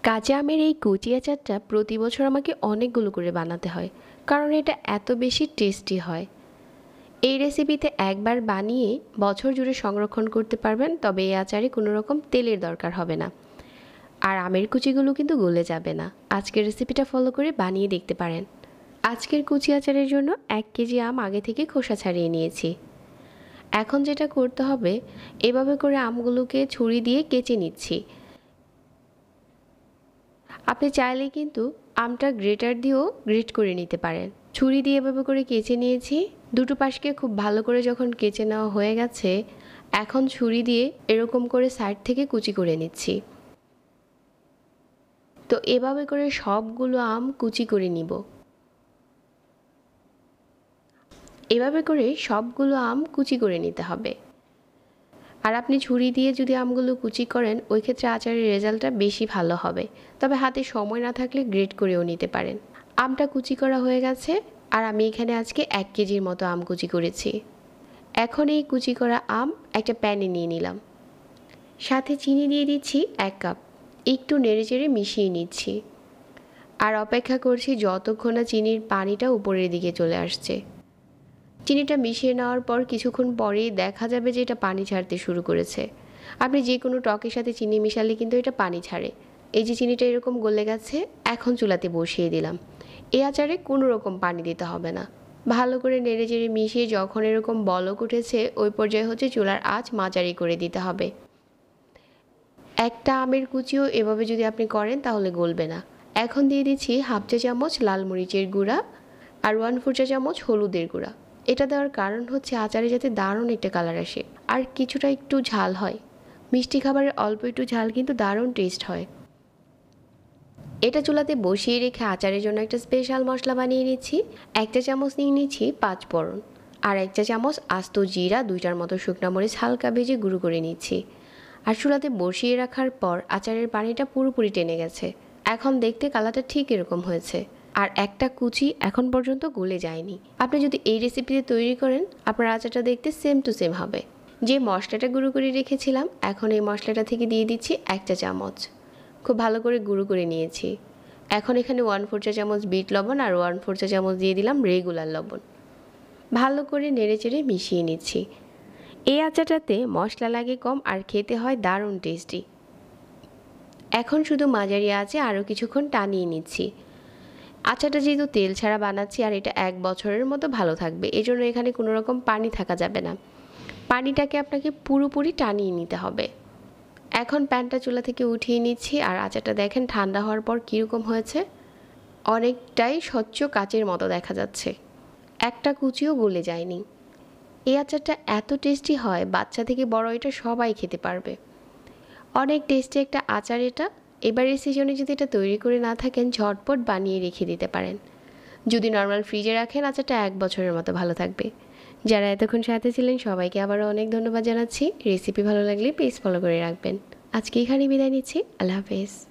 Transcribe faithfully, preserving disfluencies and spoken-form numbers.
কাঁচা আমের এই কুচি আচারটা প্রতি বছর আমাকে অনেকগুলো করে বানাতে হয়, কারণ এটা এত বেশি টেস্টি হয়। এই রেসিপিতে একবার বানিয়ে বছর জুড়ে সংরক্ষণ করতে পারবেন, তবে এই আচারে কোনো রকম তেলের দরকার হবে না, আর আমের কুচিগুলো কিন্তু গলে যাবে না। আজকের রেসিপিটা ফলো করে বানিয়ে দেখতে পারেন। আজকের কুচি আচারের জন্য এক কেজি আম আগে থেকে খোসা ছাড়িয়ে নিয়েছি। এখন যেটা করতে হবে, এভাবে করে আমগুলোকে ছুরি দিয়ে কেচে নিচ্ছি। আপনি চাইলে কিন্তু আমটা গ্রেটার দিয়েও গ্রেট করে নিতে পারেন। ছুরি দিয়ে এভাবে করে কেচে নিয়েছি। দুটো পাশকে খুব ভালো করে যখন কেচে নেওয়া হয়ে গেছে, এখন ছুরি দিয়ে এরকম করে সাইড থেকে কুচি করে নিচ্ছি। তো এভাবে করে সবগুলো আম কুচি করে নিব। এভাবে করে সবগুলো আম কুচি করে নিতে হবে। আর আপনি ছুরি দিয়ে যদি আমগুলো কুচি করেন, ওই ক্ষেত্রে আচারের রেজাল্টটা বেশি ভালো হবে। তবে হাতে সময় না থাকলে গ্রেট করেও নিতে পারেন। আমটা কুচি করা হয়ে গেছে, আর আমি এখানে আজকে এক কেজির মতো আম কুচি করেছি। এখন এই কুচি করা আম একটা প্যানে নিয়ে নিলাম। সাথে চিনি দিয়ে দিচ্ছি এক কাপ। একটু নেড়েচেড়ে মিশিয়ে নিচ্ছি, আর অপেক্ষা করছি যতক্ষণ না চিনির পানিটা উপরের দিকে চলে আসছে। চিনিটা মিশিয়ে নেওয়ার পর কিছুক্ষণ পরেই দেখা যাবে যে এটা পানি ছাড়তে শুরু করেছে। আপনি যে কোনো টকের সাথে চিনি মিশালে কিন্তু এটা পানি ছাড়ে। এই যে চিনিটা এরকম গলে গেছে, এখন চুলাতে বসিয়ে দিলাম। এই আচারে কোনো রকম পানি দিতে হবে না। ভালো করে নেড়ে চেড়ে মিশিয়ে যখন এরকম বলক উঠেছে, ওই পর্যায়ে হচ্ছে চুলার আঁচ মাঝারি করে দিতে হবে। একটা আমের কুচিও এভাবে যদি আপনি করেন তাহলে গলবে না। এখন দিয়ে দিচ্ছি হাফ চা চামচ লাল মরিচের গুঁড়া আর ওয়ান ফোর চা চামচ হলুদের গুঁড়া। এটা দেওয়ার কারণ হচ্ছে আচারে যাতে দারুণ একটা কালার আসে, আর কিছুটা একটু ঝাল হয়। মিষ্টি খাবারের অল্প একটু ঝাল কিন্তু দারুণ টেস্ট হয়। এটা চুলাতে বসিয়ে রেখে আচারের জন্য একটা স্পেশাল মশলা বানিয়ে নিচ্ছি। এক চা চামচ নিয়ে নিচ্ছি পাঁচ ফোড়ন, আর এক চা চামচ আস্ত জিরা, দুইটার মতো শুকনা মরিচ হালকা ভেজে গুঁড়ো করে নিচ্ছি। আর চুলাতে বসিয়ে রাখার পর আচারের পানিটা পুরোপুরি টেনে গেছে। এখন দেখতে কালারটা ঠিক এরকম হয়েছে, আর একটা কুচি এখন পর্যন্ত গলে যায়নি। আপনি যদি এই রেসিপিতে তৈরি করেন, আপনার আচারটা দেখতে সেম টু সেম হবে। যে মশলাটা গুঁড়ো করে রেখেছিলাম, এখন এই মশলাটা থেকে দিয়ে দিচ্ছি এক চা চামচ। খুব ভালো করে গুঁড়ো করে নিয়েছি। এখন এখানে ওয়ান ফোর চা চামচ বিট লবণ আর ওয়ান ফোর চা চামচ দিয়ে দিলাম রেগুলার লবণ। ভালো করে নেড়েচেড়ে মিশিয়ে নিচ্ছি। এই আচারটাতে মশলা লাগে কম, আর খেতে হয় দারুণ টেস্টি। এখন শুধু মাঝারি আঁচে আরও কিছুক্ষণ টানিয়ে নিচ্ছি। আচারটা যেহেতু তেল ছাড়া বানাচ্ছি, আর এটা এক বছরের মতো ভালো থাকবে, এজন্য এখানে কোনো রকম পানি থাকা যাবে না। পানিটাকে আপনাকে পুরোপুরি টানিয়ে নিতে হবে। এখন প্যানটা চুলা থেকে উঠিয়ে নিচ্ছি, আর আচারটা দেখেন ঠান্ডা হওয়ার পর কীরকম হয়েছে। অনেকটাই স্বচ্ছ কাচের মতো দেখা যাচ্ছে, একটা কুচিও গলে যায়নি। এই আচারটা এত টেস্টি হয়, বাচ্চা থেকে বড় এটা সবাই খেতে পারবে। অনেক টেস্টি একটা আচার এটা। এবারের সিজনে যদি এটা তৈরি করে না থাকেন, ঝটপট বানিয়ে রেখে দিতে পারেন। যদি নর্মাল ফ্রিজে রাখেন, আচারটা এক বছরের মতো ভালো থাকবে। যারা এতক্ষণ সাথে ছিলেন সবাইকে আবারও অনেক ধন্যবাদ জানাচ্ছি। রেসিপি ভালো লাগলে প্লিজ ফলো করে রাখবেন। আজকে এখানেই বিদায় নিচ্ছি। আল্লাহ হাফেজ।